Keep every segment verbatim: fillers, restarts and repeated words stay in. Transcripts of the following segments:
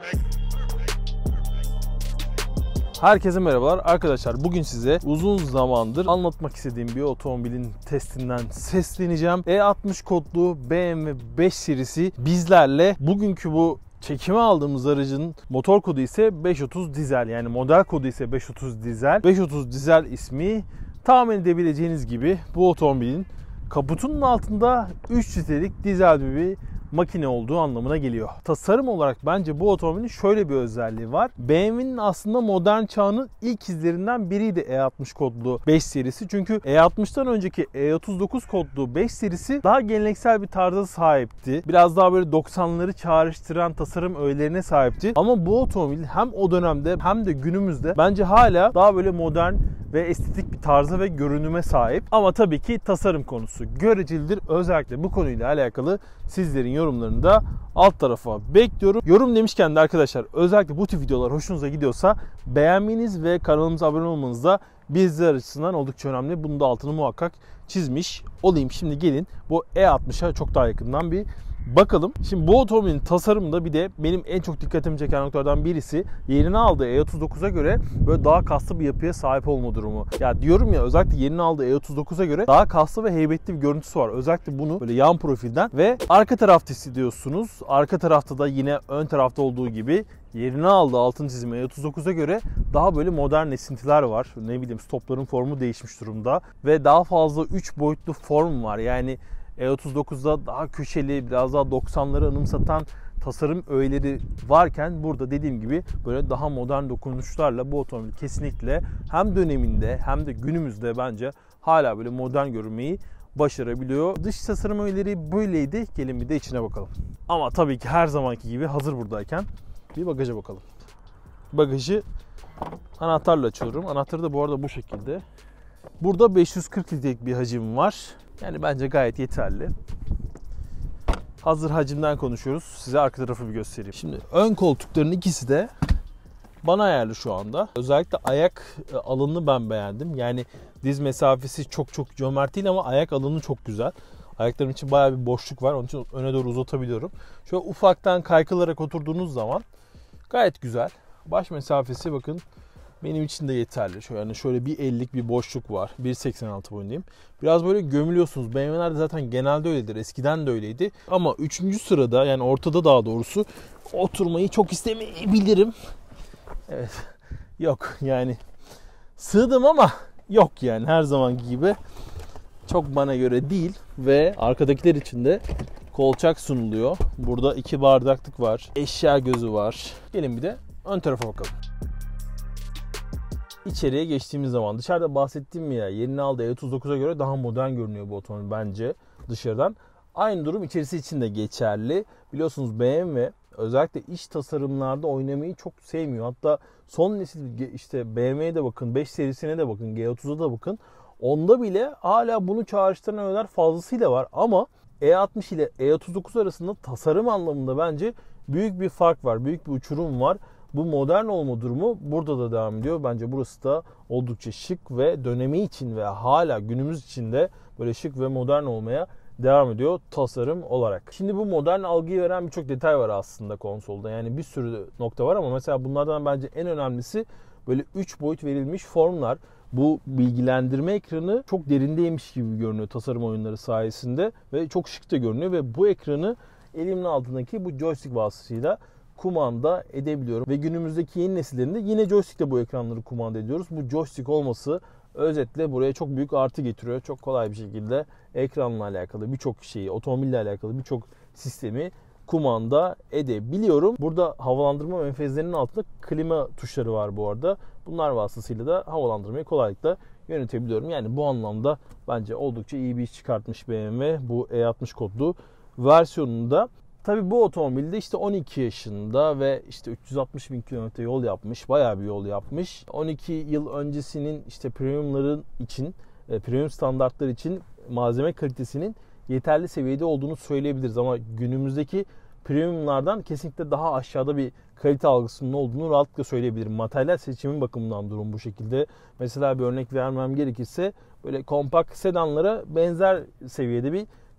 Herkese merhabalar arkadaşlar. Bugün size uzun zamandır anlatmak istediğim bir otomobilin testinden sesleneceğim. E altmış kodlu B M W beş serisi bizlerle. Bugünkü bu çekime aldığımız aracın motor kodu ise beş otuz dizel, yani model kodu ise beş otuz dizel. beş otuz dizel ismi tahmin edebileceğiniz gibi bu otomobilin kaputunun altında üç litrelik dizel bir makine olduğu anlamına geliyor. Tasarım olarak bence bu otomobilin şöyle bir özelliği var. B M W'nin aslında modern çağının ilk izlerinden biriydi E altmış kodlu beş serisi. Çünkü E altmıştan önceki E otuz dokuz kodlu beş serisi daha geleneksel bir tarza sahipti. Biraz daha böyle doksanları çağrıştıran tasarım öğelerine sahipti. Ama bu otomobil hem o dönemde hem de günümüzde bence hala daha böyle modern ve estetik bir tarza ve görünüme sahip. Ama tabii ki tasarım konusu görecelidir. Özellikle bu konuyla alakalı sizlerin yorumlarını da alt tarafa bekliyorum. Yorum demişken de arkadaşlar, özellikle bu tip videolar hoşunuza gidiyorsa beğenmeniz ve kanalımıza abone olmanız da bizler açısından oldukça önemli. Bunun da altını muhakkak çizmiş olayım. Şimdi gelin bu E altmışa çok daha yakından bir bakalım. Şimdi bu otomobilin tasarımında bir de benim en çok dikkatimi çeken noktalardan birisi yerini aldığı E otuz dokuza göre böyle daha kaslı bir yapıya sahip olma durumu. Ya diyorum ya, özellikle yerini aldığı E otuz dokuza göre daha kaslı ve heybetli bir görüntüsü var. Özellikle bunu böyle yan profilden ve arka tarafta hissediyorsunuz. Arka tarafta da yine ön tarafta olduğu gibi yerini aldığı altın çizimi E otuz dokuza göre daha böyle modern esintiler var. Ne bileyim, stopların formu değişmiş durumda ve daha fazla üç boyutlu form var. Yani E otuz dokuzda daha köşeli, biraz daha doksanları anımsatan tasarım öğeleri varken burada dediğim gibi böyle daha modern dokunuşlarla bu otomobil kesinlikle hem döneminde hem de günümüzde bence hala böyle modern görünmeyi başarabiliyor. Dış tasarım öğeleri böyleydi. Gelin bir de içine bakalım. Ama tabii ki her zamanki gibi hazır buradayken bir bagaja bakalım. Bagajı anahtarla açıyorum. Anahtarı da bu arada bu şekilde. Burada beş yüz kırk litrelik bir hacim var. Yani bence gayet yeterli. Hazır hacimden konuşuyoruz. Size arka tarafı bir göstereyim. Şimdi ön koltukların ikisi de bana ayarlı şu anda. Özellikle ayak alanını ben beğendim. Yani diz mesafesi çok çok cömert değil ama ayak alanı çok güzel. Ayaklarım için bayağı bir boşluk var. Onun için öne doğru uzatabiliyorum. Şöyle ufaktan kaykılarak oturduğunuz zaman gayet güzel. Baş mesafesi bakın benim için de yeterli. Şöyle, yani şöyle bir ellik bir boşluk var. bir seksen altı boyundayım. Biraz böyle gömülüyorsunuz. B M W'lerde zaten genelde öyledir. Eskiden de öyleydi. Ama üçüncü sırada, yani ortada daha doğrusu, oturmayı çok istemeyebilirim. Evet. Yok yani. Sığdım ama yok yani. Her zamanki gibi. Çok bana göre değil. Ve arkadakiler için de kolçak sunuluyor. Burada iki bardaklık var. Eşya gözü var. Gelin bir de ön tarafa bakalım. İçeriye geçtiğimiz zaman dışarıda bahsettiğim mi ya, yerini aldığı E otuz dokuza göre daha modern görünüyor bu otomobil bence dışarıdan. Aynı durum içerisi için de geçerli. Biliyorsunuz B M W özellikle iç tasarımlarda oynamayı çok sevmiyor. Hatta son nesil işte B M W'ye de bakın, beş serisine de bakın, G otuza da bakın. Onda bile hala bunu çağrıştıran öğeler fazlasıyla var. Ama E altmış ile E otuz dokuz arasında tasarım anlamında bence büyük bir fark var. Büyük bir uçurum var. Bu modern olma durumu burada da devam ediyor. Bence burası da oldukça şık ve dönemi için ve hala günümüz için de böyle şık ve modern olmaya devam ediyor tasarım olarak. Şimdi bu modern algıyı veren birçok detay var aslında konsolda. Yani bir sürü nokta var ama mesela bunlardan bence en önemlisi böyle üç boyut verilmiş formlar. Bu bilgilendirme ekranı çok derindeymiş gibi görünüyor tasarım oyunları sayesinde ve çok şık da görünüyor ve bu ekranı elimin altındaki bu joystick vasıtasıyla kumanda edebiliyorum. Ve günümüzdeki yeni nesillerinde yine joystickle bu ekranları kumanda ediyoruz. Bu joystick olması özetle buraya çok büyük artı getiriyor. Çok kolay bir şekilde ekranla alakalı birçok şeyi, otomobille alakalı birçok sistemi kumanda edebiliyorum. Burada havalandırma menfezlerinin altında klima tuşları var bu arada. Bunlar vasıtasıyla da havalandırmayı kolaylıkla yönetebiliyorum. Yani bu anlamda bence oldukça iyi bir iş çıkartmış B M W bu E altmış kodlu versiyonunda. Tabii bu otomobilde işte on iki yaşında ve işte üç yüz altmış bin kilometre yol yapmış. Bayağı bir yol yapmış. on iki yıl öncesinin işte premiumların için, premium standartlar için malzeme kalitesinin yeterli seviyede olduğunu söyleyebiliriz. Ama günümüzdeki premiumlardan kesinlikle daha aşağıda bir kalite algısının olduğunu rahatlıkla söyleyebilirim. Materyal seçimin bakımından durum bu şekilde. Mesela bir örnek vermem gerekirse böyle kompakt sedanlara benzer seviyede bir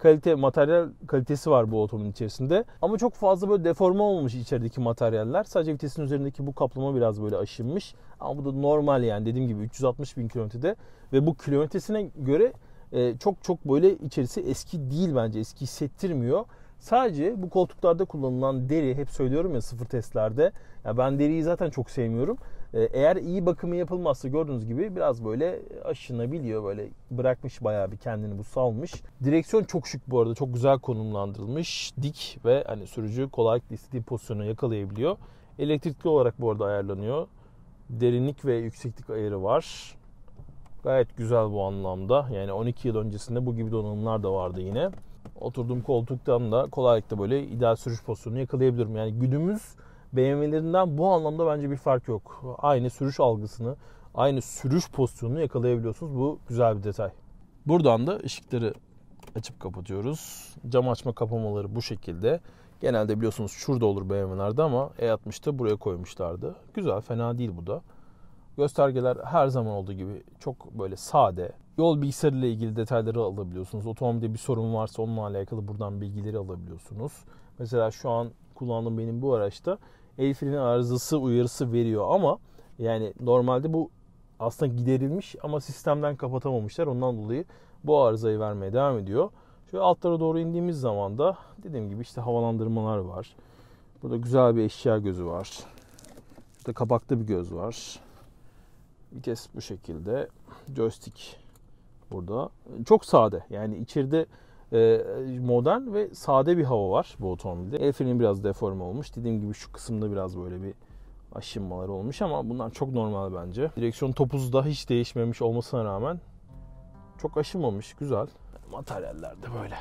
kalite, materyal kalitesi var bu otomobilin içerisinde. Ama çok fazla böyle deforme olmamış içerideki materyaller. Sadece vitesin üzerindeki bu kaplama biraz böyle aşınmış. Ama bu da normal yani, dediğim gibi üç yüz altmış bin kilometrede ve bu kilometresine göre e, çok çok böyle içerisi eski değil bence. Eski hissettirmiyor. Sadece bu koltuklarda kullanılan deri, hep söylüyorum ya sıfır testlerde. Ya ben deriyi zaten çok sevmiyorum. Eğer iyi bakımı yapılmazsa gördüğünüz gibi biraz böyle aşınabiliyor. Böyle bırakmış bayağı bir kendini, bu salmış. Direksiyon çok şık bu arada. Çok güzel konumlandırılmış. Dik ve hani sürücü kolaylıkla istediği pozisyonu yakalayabiliyor. Elektrikli olarak bu arada ayarlanıyor. Derinlik ve yükseklik ayarı var. Gayet güzel bu anlamda. Yani on iki yıl öncesinde bu gibi donanımlar da vardı yine. Oturduğum koltuktan da kolaylıkla böyle ideal sürüş pozisyonunu yakalayabilirim. Yani günümüz B M W'lerinden bu anlamda bence bir fark yok. Aynı sürüş algısını, aynı sürüş pozisyonunu yakalayabiliyorsunuz. Bu güzel bir detay. Buradan da ışıkları açıp kapatıyoruz. Cam açma kapamaları bu şekilde. Genelde biliyorsunuz şurada olur B M W'lerde ama E altmışta buraya koymuşlardı. Güzel, fena değil bu da. Göstergeler her zaman olduğu gibi çok böyle sade. Yol bilgisayarı ile ilgili detayları alabiliyorsunuz. Otomobilde bir sorun varsa onunla alakalı buradan bilgileri alabiliyorsunuz. Mesela şu an kullandığım benim bu araçta el freni arızası uyarısı veriyor ama yani normalde bu aslında giderilmiş ama sistemden kapatamamışlar. Ondan dolayı bu arızayı vermeye devam ediyor. Şöyle altlara doğru indiğimiz zaman da dediğim gibi işte havalandırmalar var. Burada güzel bir eşya gözü var. Burada kapaklı bir göz var. Vites bu şekilde. Joystick burada. Çok sade. Yani içeride modern ve sade bir hava var bu otomobilde. El freni biraz deforme olmuş. Dediğim gibi şu kısımda biraz böyle bir aşınmalar olmuş ama bunlar çok normal bence. Direksiyon topuzu da hiç değişmemiş olmasına rağmen çok aşınmamış. Güzel. Materyaller de böyle.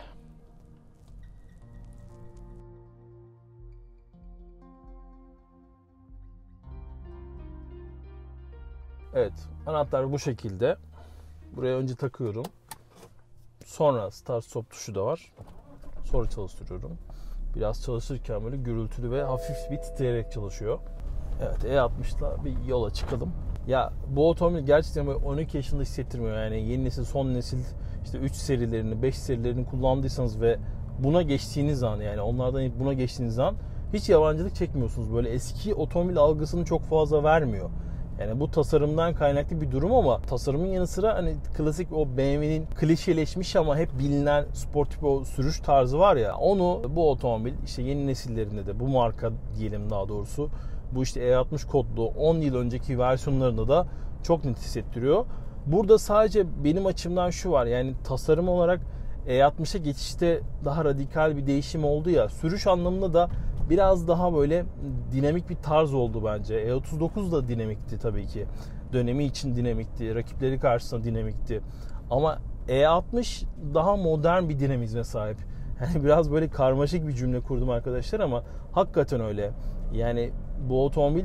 Evet. Anahtar bu şekilde. Buraya önce takıyorum. Sonra start stop tuşu da var. Sonra çalıştırıyorum. Biraz çalışırken böyle gürültülü ve hafif bir titreyerek çalışıyor. Evet, E altmışla bir yola çıkalım. Ya bu otomobil gerçekten böyle on iki yaşında hissettirmiyor. Yani yeni nesil, son nesil işte üç serilerini, beş serilerini kullandıysanız ve buna geçtiğiniz an, yani onlardan buna geçtiğiniz an hiç yabancılık çekmiyorsunuz. Böyle eski otomobil algısını çok fazla vermiyor. Yani bu tasarımdan kaynaklı bir durum ama tasarımın yanı sıra hani klasik o B M W'nin klişeleşmiş ama hep bilinen sportif o sürüş tarzı var ya, onu bu otomobil işte yeni nesillerinde de bu marka diyelim daha doğrusu bu işte E altmış kodlu on yıl önceki versiyonlarında da çok net hissettiriyor. Burada sadece benim açımdan şu var, yani tasarım olarak E altmışa geçişte daha radikal bir değişim oldu ya, sürüş anlamında da biraz daha böyle dinamik bir tarz oldu bence. E otuz dokuz da dinamikti tabii ki. Dönemi için dinamikti. Rakipleri karşısında dinamikti. Ama E altmış daha modern bir dinamizme sahip. Yani biraz böyle karmaşık bir cümle kurdum arkadaşlar ama hakikaten öyle. Yani bu otomobil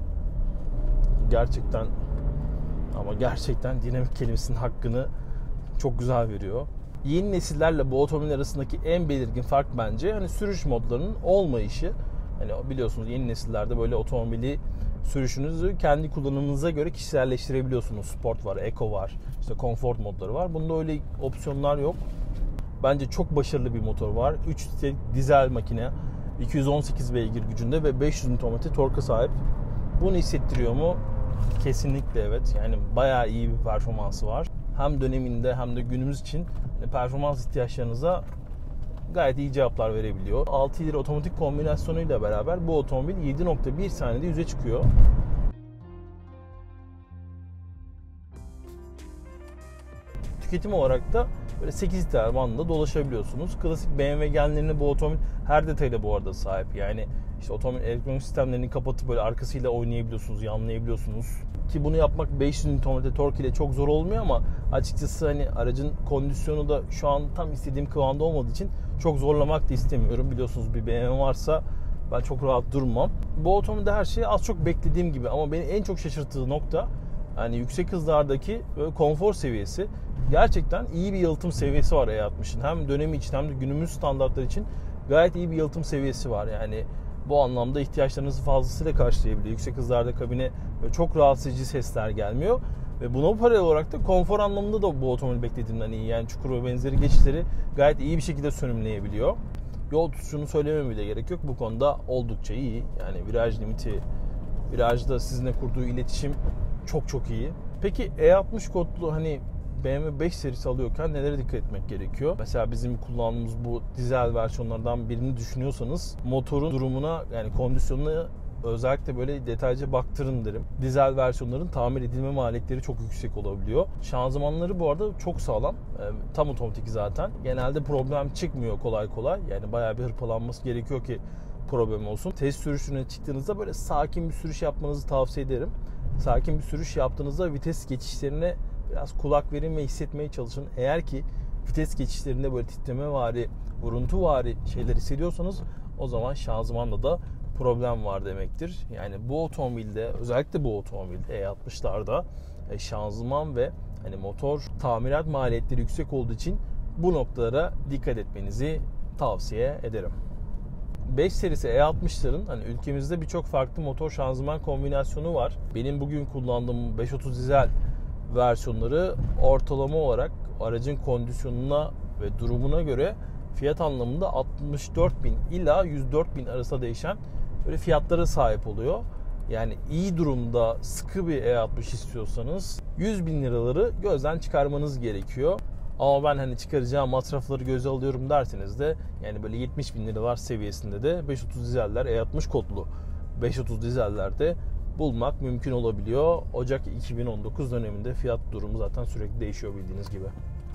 gerçekten ama gerçekten dinamik kelimesinin hakkını çok güzel veriyor. Yeni nesillerle bu otomobil arasındaki en belirgin fark bence hani sürüş modlarının olmayışı. Hani biliyorsunuz yeni nesillerde böyle otomobili sürüşünüzü kendi kullanımınıza göre kişiselleştirebiliyorsunuz. Sport var, Eco var, işte konfor modları var. Bunda öyle opsiyonlar yok. Bence çok başarılı bir motor var. üç litrelik dizel makine, iki yüz on sekiz beygir gücünde ve beş yüz newton metre torka sahip. Bunu hissettiriyor mu? Kesinlikle evet. Yani bayağı iyi bir performansı var. Hem döneminde hem de günümüz için performans ihtiyaçlarınıza gayet iyi cevaplar verebiliyor. altı ileri otomatik kombinasyonuyla beraber bu otomobil yedi nokta bir saniyede yüze çıkıyor. Tüketim olarak da böyle sekiz litre bandında dolaşabiliyorsunuz. Klasik B M W genlerine bu otomobil her detayla bu arada sahip. Yani işte otomobil elektronik sistemlerini kapatıp böyle arkasıyla oynayabiliyorsunuz, yanlayabiliyorsunuz. Ki bunu yapmak beş yüz newton metre tork ile çok zor olmuyor ama açıkçası hani aracın kondisyonu da şu an tam istediğim kıvamda olmadığı için çok zorlamak da istemiyorum. Biliyorsunuz bir B M W varsa ben çok rahat durmam. Bu otomobilde her şey az çok beklediğim gibi ama beni en çok şaşırttığı nokta yani yüksek hızlardaki böyle konfor seviyesi. Gerçekten iyi bir yalıtım seviyesi var E altmışın. Hem dönemi için hem de günümüz standartları için gayet iyi bir yalıtım seviyesi var. Yani bu anlamda ihtiyaçlarınızı fazlasıyla karşılayabiliyor. Yüksek hızlarda kabine çok rahatsız edici sesler gelmiyor. Ve buna paralel olarak da konfor anlamında da bu otomobil beklediğimden iyi. Yani çukur ve benzeri geçişleri gayet iyi bir şekilde sönümleyebiliyor. Yol tutuşunu söylememe bile gerek yok. Bu konuda oldukça iyi. Yani viraj limiti, virajda sizinle kurduğu iletişim çok çok iyi. Peki E altmış kodlu hani B M W beş serisi alıyorken nelere dikkat etmek gerekiyor? Mesela bizim kullandığımız bu dizel versiyonlardan birini düşünüyorsanız motorun durumuna, yani kondisyonuna özellikle böyle detaylıca baktırın derim. Dizel versiyonların tamir edilme maliyetleri çok yüksek olabiliyor. Şanzımanları bu arada çok sağlam. E, tam otomatik zaten. Genelde problem çıkmıyor kolay kolay. Yani bayağı bir hırpalanması gerekiyor ki problem olsun. Test sürüşüne çıktığınızda böyle sakin bir sürüş yapmanızı tavsiye ederim. Sakin bir sürüş yaptığınızda vites geçişlerine biraz kulak verin ve hissetmeye çalışın. Eğer ki vites geçişlerinde böyle titremevari, vuruntuvari şeyler hissediyorsanız o zaman şanzımanla da problem var demektir. Yani bu otomobilde, özellikle bu otomobilde E altmışlarda e, şanzıman ve hani motor tamirat maliyetleri yüksek olduğu için bu noktalara dikkat etmenizi tavsiye ederim. beş serisi E altmışların hani ülkemizde birçok farklı motor şanzıman kombinasyonu var. Benim bugün kullandığım beş otuz dizel versiyonları ortalama olarak aracın kondisyonuna ve durumuna göre fiyat anlamında altmış dört bin ila yüz dört bin arasında değişen böyle fiyatlara sahip oluyor. Yani iyi durumda sıkı bir E altmış istiyorsanız yüz bin liraları gözden çıkarmanız gerekiyor. Ama ben hani çıkaracağım masrafları göze alıyorum derseniz de yani böyle yetmiş bin liralar seviyesinde de beş otuz dizeller, E altmış kodlu beş otuz dizellerde bulmak mümkün olabiliyor. Ocak iki bin on dokuz döneminde fiyat durumu zaten sürekli değişiyor bildiğiniz gibi.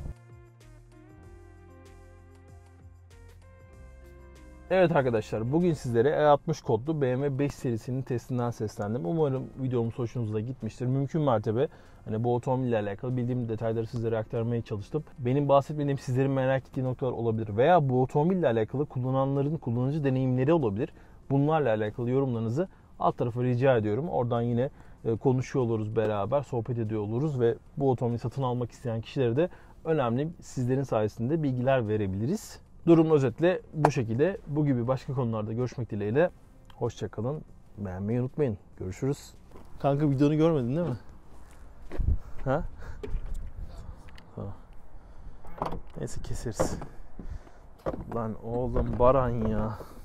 Evet arkadaşlar, bugün sizlere E altmış kodlu B M W beş serisinin testinden seslendim. Umarım videomuz hoşunuza gitmiştir. Mümkün mertebe hani bu otomobille alakalı bildiğim detayları sizlere aktarmaya çalıştım. Benim bahsetmediğim, sizlerin merak ettiği noktalar olabilir veya bu otomobille alakalı kullananların kullanıcı deneyimleri olabilir. Bunlarla alakalı yorumlarınızı alt tarafa rica ediyorum. Oradan yine konuşuyor oluruz beraber, sohbet ediyor oluruz ve bu otomobili satın almak isteyen kişilere de önemli, sizlerin sayesinde bilgiler verebiliriz. Durum özetle bu şekilde. Bu gibi başka konularda görüşmek dileğiyle. Hoşça kalın. Beğenmeyi unutmayın. Görüşürüz. Kanka videonu görmedin değil mi? Ha? Tamam. Neyse keseriz. Lan oğlum Baran ya.